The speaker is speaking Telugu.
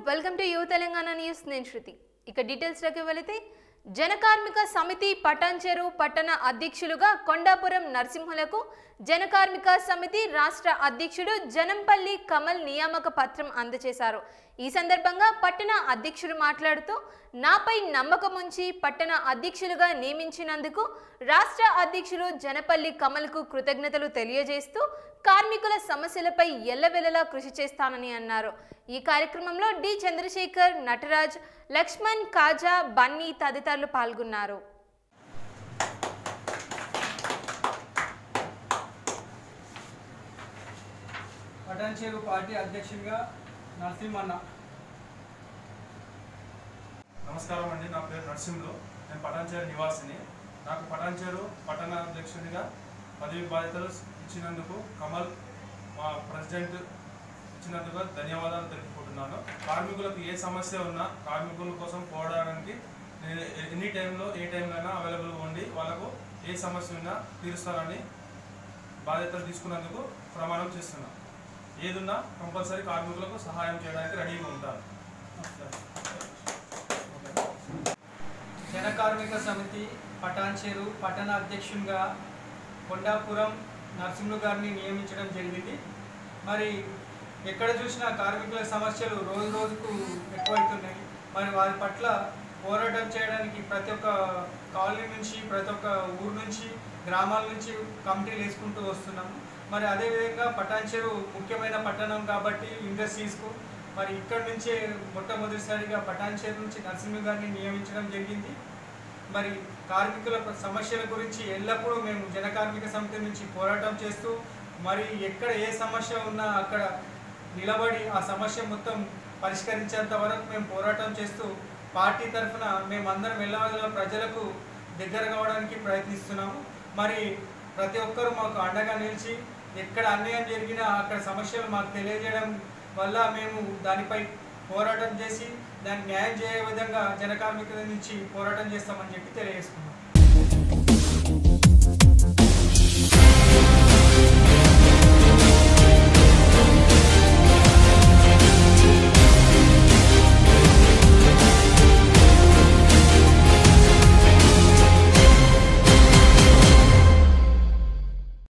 Welcome to you Telangana news. నేను శృతి. ఇక డీటెయిల్స్ లోకి వెళితే జనకార్మిక సమితి పటాన్చెరు పట్టణ అధ్యక్షులుగా కొండాపురం నరసింహులకు జనకార్మిక సమితి రాష్ట్ర అధ్యక్షుడు జనంపల్లి కమల్ నియామక పత్రం అందజేశారు. ఈ సందర్భంగా పట్టణ అధ్యక్షుడు మాట్లాడుతూ నాపై నమ్మకం ఉంచి పట్టణ అధ్యక్షులుగా నియమించినందుకు రాష్ట్ర అధ్యక్షుడు జనపల్లి కమల్కు కృతజ్ఞతలు తెలియజేస్తూ కార్మికుల సమస్యలపై ఎల్లవెల్లలా కృషి చేస్తానని అన్నారు. ఈ కార్యక్రమంలో డి చంద్రశేఖర్, నటరాజ్, లక్ష్మణ్, కాజా, బన్నీ తదితరులు పాల్గొన్నారు. పటాన్చెరు పార్టీ అధ్యక్షుడిగా నరసింహన్న. నమస్కారం అండి, నా పేరు నరసింహులు. నేను పటాన్చెరు నివాసిని. నాకు పటాన్చెరు పట్టణ అధ్యక్షుడిగా పదవి బాధ్యతలు ఇచ్చినందుకు కమల్ మా ప్రెసిడెంట్ ఇచ్చినందుకు ధన్యవాదాలు తెలుపుకుంటున్నాను. కార్మికులకు ఏ సమస్య ఉన్నా కార్మికుల కోసం పోరాడడానికి నేను ఎనీ టైంలో ఏ టైంలోనైనా అవైలబుల్గా ఉండి వాళ్ళకు ఏ సమస్య ఉన్నా తీరుస్తానని బాధ్యతలు తీసుకున్నందుకు ప్రమాణం చేస్తున్నాను. ఏదున్నా కంపల్సరీ కార్మికులకు సహాయం చేయడానికి రెడీగా ఉంటాను. జనకార్మిక సమితి పటాన్చెరు పట్టణ అధ్యక్షునిగా కొండాపురం నరసింహులు గారిని నియమించడం జరిగింది. మరి ఎక్కడ చూసినా కార్మికుల సమస్యలు రోజు రోజుకు ఎక్కువవుతున్నాయి. మరి వారి పట్ల పోరాటం చేయడానికి ప్రతి ఒక్క కాలనీ నుంచి, ప్రతి ఒక్క ఊరు నుంచి, గ్రామాల నుంచి కమిటీలు వేసుకుంటూ వస్తున్నాము. మరి అదేవిధంగా పటాన్చెరు ముఖ్యమైన పట్టణం కాబట్టి ఇండస్ట్రీస్కు మరి ఇక్కడి నుంచే మొట్టమొదటిసారిగా పటాన్చెరు నుంచి నరసింహులు గారిని నియమించడం జరిగింది. మరి కార్మికుల సమస్యల గురించి ఎల్లప్పుడూ మేము జనకార్మిక సమితి నుంచి పోరాటం చేస్తూ మరి ఎక్కడ ఏ సమస్య ఉన్నా అక్కడ నిలబడి ఆ సమస్య మొత్తం పరిష్కరించేంత వరకు మేము పోరాటం చేస్తూ పార్టీ తరఫున మేమందరం ఎల్లవేళ ప్రజలకు దగ్గర కావడానికి ప్రయత్నిస్తున్నాము. మరి ప్రతి ఒక్కరూ మాకు అండగా నిలిచి ఎక్కడ అన్యాయం జరిగినా అక్కడ సమస్యలు మాకు తెలియజేయడం వల్ల మేము దానిపై పోరాటం చేసి దాన్ని న్యాయం చేయ విధంగా జనకార్మికుల నుంచి పోరాటం చేస్తామని చెప్పి తెలియజేసుకున్నాం.